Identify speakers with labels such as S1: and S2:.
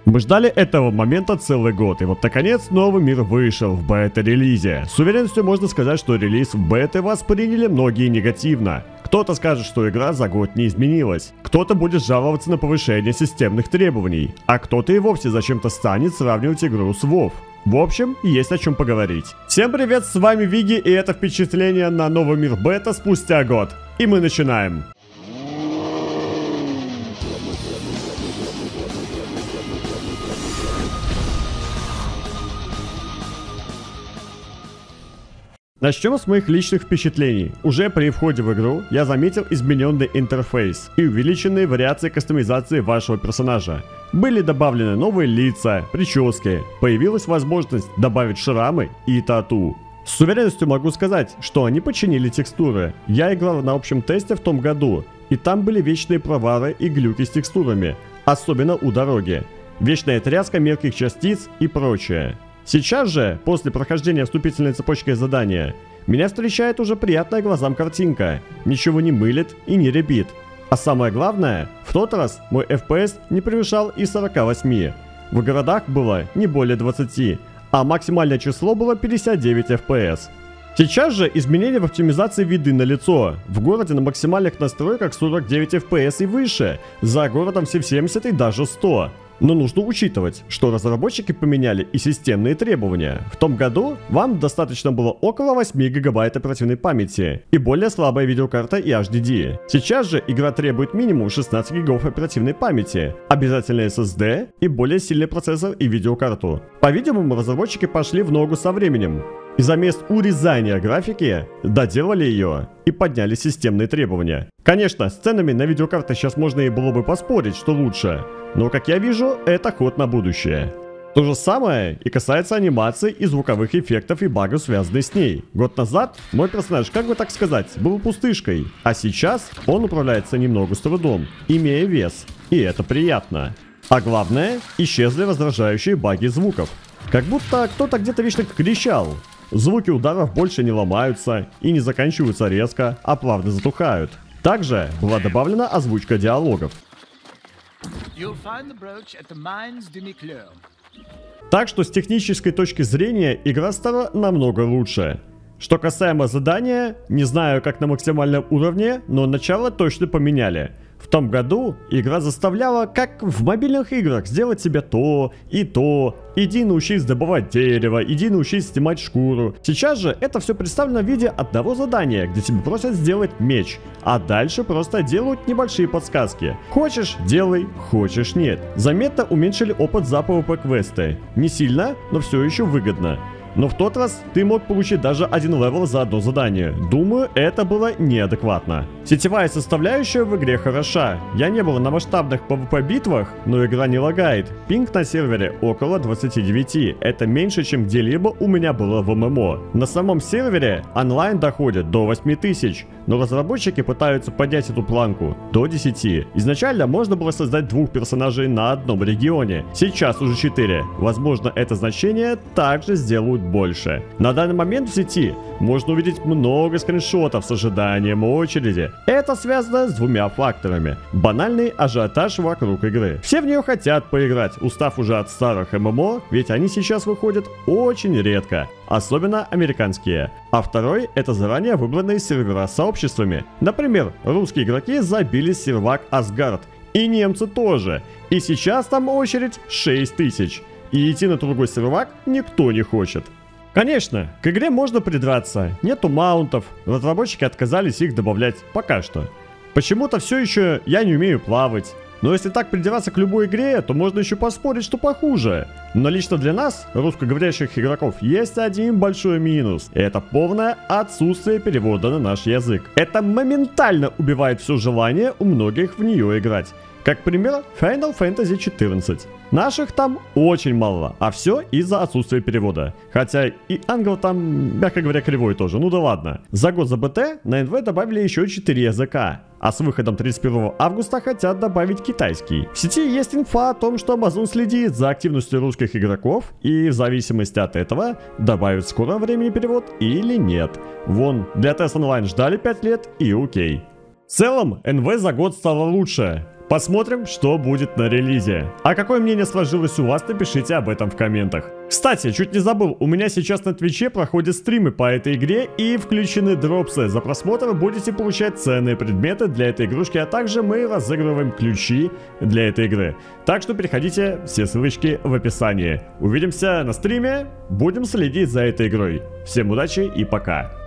S1: Мы ждали этого момента целый год, и вот наконец новый мир вышел в бета-релизе. С уверенностью можно сказать, что релиз беты восприняли многие негативно. Кто-то скажет, что игра за год не изменилась, кто-то будет жаловаться на повышение системных требований, а кто-то и вовсе зачем-то станет сравнивать игру с WoW. В общем, есть о чем поговорить. Всем привет, с вами Виги, и это впечатление на новый мир бета спустя год. И мы начинаем. Начнем с моих личных впечатлений. Уже при входе в игру я заметил измененный интерфейс и увеличенные вариации кастомизации вашего персонажа. Были добавлены новые лица, прически, появилась возможность добавить шрамы и тату. С уверенностью могу сказать, что они починили текстуры. Я играл на общем тесте в том году, и там были вечные провалы и глюки с текстурами, особенно у дороги. Вечная тряска мелких частиц и прочее. Сейчас же, после прохождения вступительной цепочки задания, меня встречает уже приятная глазам картинка, ничего не мылит и не рябит. А самое главное, в тот раз мой FPS не превышал и 48. В городах было не более 20, а максимальное число было 59 FPS. Сейчас же изменения в оптимизации видны налицо. В городе на максимальных настройках 49 FPS и выше, за городом все 70 и даже 100. Но нужно учитывать, что разработчики поменяли и системные требования. В том году вам достаточно было около 8 гигабайт оперативной памяти и более слабая видеокарта и HDD. Сейчас же игра требует минимум 16 гигов оперативной памяти, обязательно SSD и более сильный процессор и видеокарту. По-видимому, разработчики пошли в ногу со временем. И за мест урезания графики доделали ее и подняли системные требования. Конечно, с ценами на видеокарты сейчас можно и было бы поспорить, что лучше, но как я вижу, это ход на будущее. То же самое и касается анимации и звуковых эффектов и багов, связанных с ней. Год назад мой персонаж, как бы так сказать, был пустышкой, а сейчас он управляется немного с трудом, имея вес, и это приятно. А главное, исчезли раздражающие баги звуков. Как будто кто-то где-то вечно кричал. Звуки ударов больше не ломаются и не заканчиваются резко, а плавно затухают. Также была добавлена озвучка диалогов. Так что с технической точки зрения игра стала намного лучше. Что касаемо задания, не знаю как на максимальном уровне, но начало точно поменяли. В том году игра заставляла, как в мобильных играх, сделать себе то. Иди научись добывать дерево, иди научись снимать шкуру. Сейчас же это все представлено в виде одного задания, где тебе просят сделать меч. А дальше просто делают небольшие подсказки. Хочешь — делай, хочешь — нет. Заметно уменьшили опыт за PvP-квесты. Не сильно, но все еще выгодно. Но в тот раз ты мог получить даже один левел за одно задание. Думаю, это было неадекватно. Сетевая составляющая в игре хороша. Я не был на масштабных PvP битвах, но игра не лагает. Пинг на сервере около 29. Это меньше, чем где-либо у меня было в ММО. На самом сервере онлайн доходит до 8000. Но разработчики пытаются поднять эту планку до 10. Изначально можно было создать 2 персонажей на одном регионе. Сейчас уже 4. Возможно, это значение также сделают больше. На данный момент в сети можно увидеть много скриншотов с ожиданием очереди. Это связано с 2 факторами. Банальный ажиотаж вокруг игры. Все в нее хотят поиграть, устав уже от старых ММО, ведь они сейчас выходят очень редко. Особенно американские. А второй — это заранее выбранные сервера с сообществами. Например, русские игроки забили сервак Асгард. И немцы тоже. И сейчас там очередь 6000. И идти на другой сервак никто не хочет. Конечно, к игре можно придраться. Нету маунтов. Разработчики отказались их добавлять пока что. Почему-то все еще я не умею плавать. Но если так придираться к любой игре, то можно еще поспорить, что похуже. Но лично для нас, русскоговорящих игроков, есть один большой минус. Это полное отсутствие перевода на наш язык. Это моментально убивает все желание у многих в нее играть. Как пример, Final Fantasy XIV. Наших там очень мало, а все из-за отсутствия перевода. Хотя и ангел там, мягко говоря, кривой тоже, ну да ладно. За год за БТ на НВ добавили еще 4 языка. А с выходом 31 августа хотят добавить китайский. В сети есть инфа о том, что Amazon следит за активностью русских игроков и в зависимости от этого добавят в скором времени перевод или нет. Вон, для TES Online ждали 5 лет и окей. В целом, НВ за год стало лучше. Посмотрим, что будет на релизе. А какое мнение сложилось у вас, напишите об этом в комментах. Кстати, чуть не забыл, у меня сейчас на Твиче проходят стримы по этой игре и включены дропсы. За просмотр вы будете получать ценные предметы для этой игрушки, а также мы разыгрываем ключи для этой игры. Так что переходите, все ссылочки в описании. Увидимся на стриме, будем следить за этой игрой. Всем удачи и пока.